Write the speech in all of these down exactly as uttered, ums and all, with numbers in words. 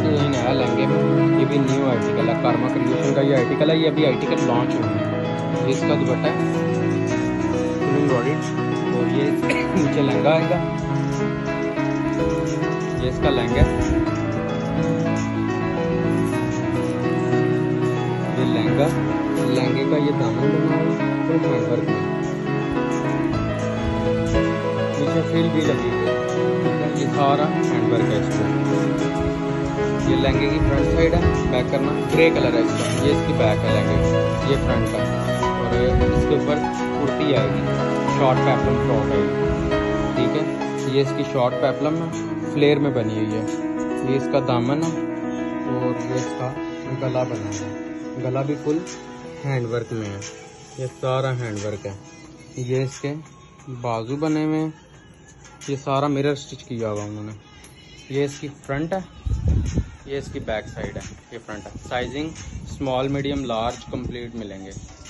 Design आया लहंगे में। ये भी न्यू आर्टिकल है, कर्मा क्रिएशन का ये आर्टिकल है। ये अभी आर्टिकल लॉन्च हुआ है। ये इसका दुपट्टा है फुल एम्ब्रॉयडर्ड, और ये नीचे लहंगा आएगा। ये इसका लहंगा, ये लहंगा, लहंगे का ये दामन बना हुआ है फुल हैंडवर्क में, नीचे फ्रिल भी लगी हुई है। ये सारा हैंडवर्क है इसको। ये लहंगे की फ्रंट साइड है, बैक करना ग्रे कलर है इसका। ये इसकी बैक है लहंगे की, ये फ्रंट का, और इसके ऊपर कुर्ती आएगी, शॉर्ट पेप्लम फ्रॉक आएगी, ठीक है। ये इसकी शॉर्ट पेप्लम है, फ्लेयर में बनी हुई है। ये इसका दामन है, और ये इसका गला बना हुआ है। गला भी फुल हैंडवर्क में है, ये सारा हैंडवर्क है। ये इसके बाजू बने हुए हैं, ये सारा मिरर स्टिच किया हुआ उन्होंने। ये इसकी फ्रंट है, ये इसकी बैक साइड है। ये फ्रंट है, sizing small medium large complete मिलेंगे।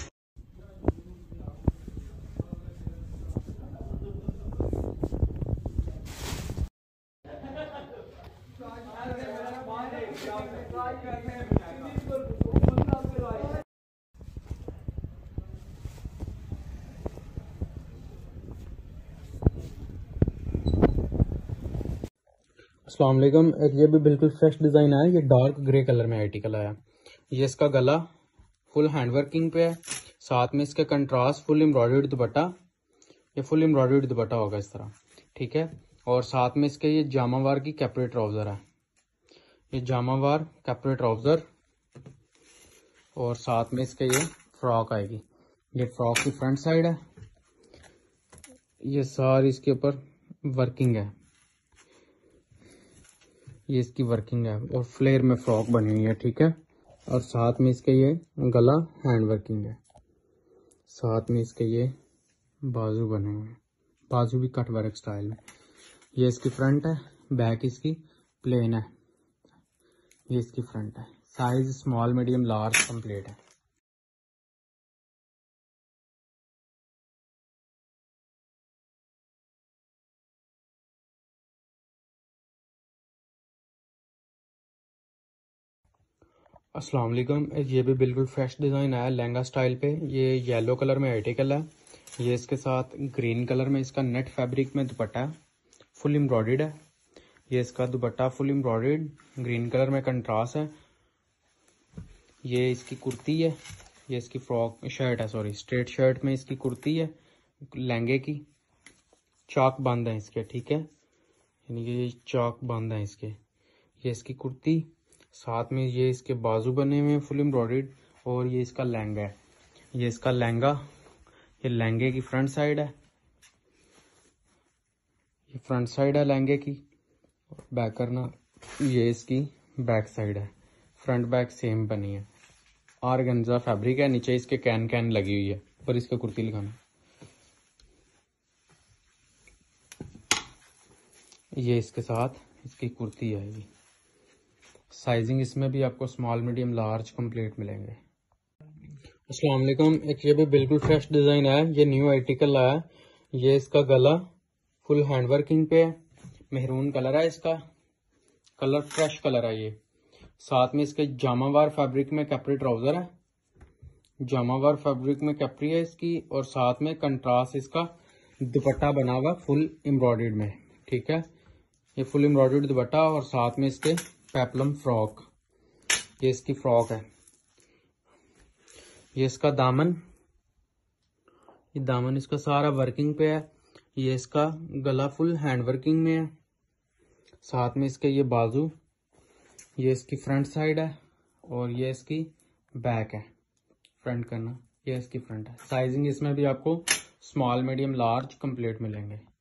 अस्सलाम वालेकुम। एक ये भी बिल्कुल फ्रेश डिज़ाइन आया, ये डार्क ग्रे कलर में आर्टिकल आया। ये इसका गला फुल हैंडवर्किंग पे है, साथ में इसके कंट्रास्ट फुल एम्ब्रॉयडर्ड दुपट्टा। ये फुल एम्ब्रॉयडर्ड दुपट्टा होगा इस तरह, ठीक है। और साथ में इसके ये जामावार की कैपरी ट्राउज़र है, ये जामावार कैपरी ट्राउज़र, और साथ में इसके ये फ्रॉक आएगी। ये फ्रॉक की फ्रंट साइड है, ये सारी इसके ऊपर वर्किंग है, ये इसकी वर्किंग है, और फ्लेयर में फ्रॉक बनी हुई है, ठीक है। और साथ में इसके ये गला हैंड वर्किंग है, साथ में इसके ये बाजू बने हुए हैं, बाजू भी कट वर्क स्टाइल में। ये इसकी फ्रंट है, बैक इसकी प्लेन है। ये इसकी फ्रंट है, size small medium large complete है। अस्सलाम वालेकुम। ये भी बिल्कुल फ्रेश डिज़ाइन आया लहंगा स्टाइल पे। ये येलो कलर में आर्टिकल है, ये इसके साथ ग्रीन कलर में इसका नेट फैब्रिक में दुपट्टा है, फुल एम्ब्रॉयडर्ड है। ये इसका dupatta full embroidered green colour में कंट्रास्ट है। ये इसकी कुर्ती है, ये इसकी फ्रॉक शर्ट है, सॉरी स्ट्रेट शर्ट में इसकी कुर्ती है लहंगे की। चौक बंद है इसके, ठीक है, यानी कि ये चौक बंद है इसके। ये इसकी कुर्ती, साथ में ये इसके बाजू बने हुए हैं फुल एम्ब्रॉयडर्ड, और ये इसका लहंगा है। ये इसका लहंगा, ये लहंगे की फ्रंट साइड है, ये फ्रंट साइड है लहंगे की। बैक करना, ये इसकी बैक साइड है, फ्रंट बैक सेम बनी है। ऑर्गेन्जा फैब्रिक है, नीचे इसके कैन कैन लगी हुई है, ऊपर इसका कुर्ती लिखाना। ये इसके साथ इसकी कुर्ती आएगी, साइजिंग इसमें भी आपको स्मॉल मीडियम लार्ज कंप्लीट मिलेंगे। अस्सलाम वालेकुम। एक ये भी बिल्कुल फ्रेश डिज़ाइन है, ये न्यू आर्टिकल आया। ये इसका गला फुल हैंडवर्किंग पे है, मेहरून कलर है इसका, कलर फ्रेश कलर है ये। साथ में इसके जामावार फैब्रिक में कैपरी ट्राउज़र है, जामावार फैब्रिक में कैपरी है इसकी, और साथ में कंट्रास्ट इसका दुपट्टा बना हुआ फुल एम्ब्रॉयडर्ड में, ठीक है। ये फुल एम्ब्रॉयडर्ड दुपट्टा, और साथ में इसके पेप्लम फ्रॉक, ये इसकी फ्रॉक है। ये इसका दामन, ये दामन इसका सारा वर्किंग पे है। ये इसका गला फुल हैंड वर्किंग में है, साथ में इसके ये बाजू, ये इसकी फ्रंट साइड है, और ये इसकी बैक है। फ्रंट करना, ये इसकी फ्रंट है। साइजिंग इसमें भी आपको स्मॉल मीडियम लार्ज कंप्लीट मिलेंगे।